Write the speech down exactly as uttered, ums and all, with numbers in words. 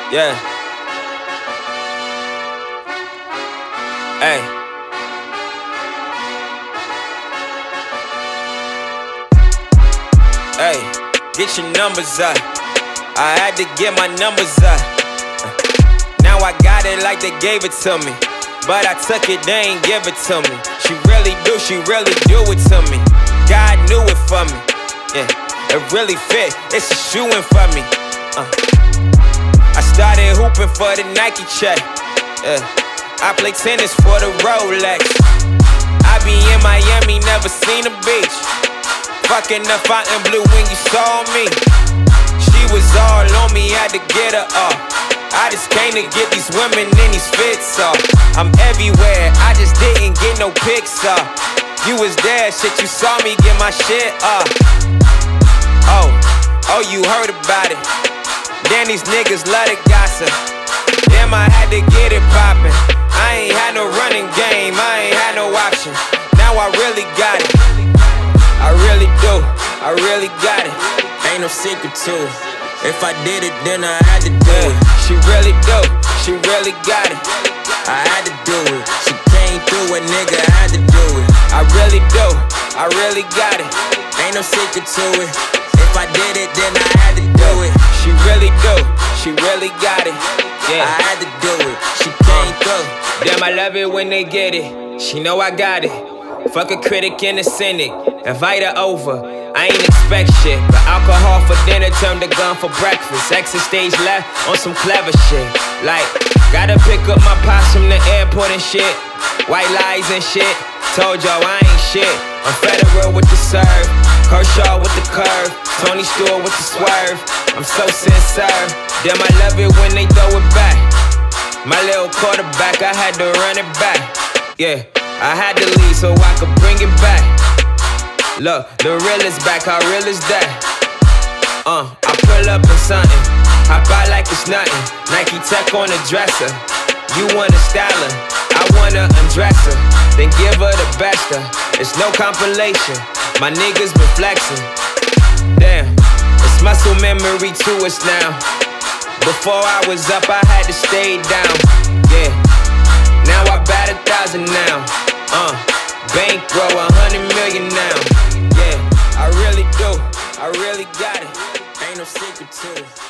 Yeah. Hey. Hey, get your numbers up. I had to get my numbers up. Now I got it like they gave it to me, but I took it, they ain't give it to me. She really do, she really do it to me. God knew it for me. Yeah, it really fit, it's a shoe-in for me. uh. I started hooping for the Nike check. Yeah. I play tennis for the Rolex. I be in Miami, never seen a beach. Fucking up out in blue when you saw me. She was all on me, had to get her off. I just came to get these women in these fits off. I'm everywhere, I just didn't get no pics off. You was there, shit, you saw me get my shit off. Oh, oh, you heard about it. Then these niggas love to gossip. Damn, I had to get it poppin'. I ain't had no running game, I ain't had no option. Now I really got it. I really do, I really got it. Ain't no secret to it. If I did it, then I had to do it. She really do, she really got it. I had to do it. She came through, a nigga had to do it. I really do, I really got it. Ain't no secret to it. If I did it, then I had to do it. She really do, she really got it. Yeah, I had to do it. She came through. Damn, I love it when they get it. She know I got it. Fuck a critic and a cynic. Invite her over. I ain't expect shit, but alcohol for dinner turned to gun for breakfast. Exit stage left on some clever shit. Like, gotta pick up my pops from the airport and shit. White lies and shit. Told y'all I ain't shit. I'm Federer with the serve, Kershaw with the curve, Tony Stewart with the swerve. I'm so sincere. Damn, I love it when they throw it back. My little quarterback, I had to run it back. Yeah, I had to leave so I could bring it back. Look, the real is back, how real is that? Uh, I pull up in something, hop out like it's nothing. Nike Tech on the dresser. You wanna style her, I wanna undress her, then give her the best of. It's no compilation, my niggas been flexing. Damn, it's muscle memory to us now. Before I was up, I had to stay down. Yeah, now I bat a thousand now. Uh, bankroll a hundred million now. Yeah, I really do, I really got it. Ain't no secret to it.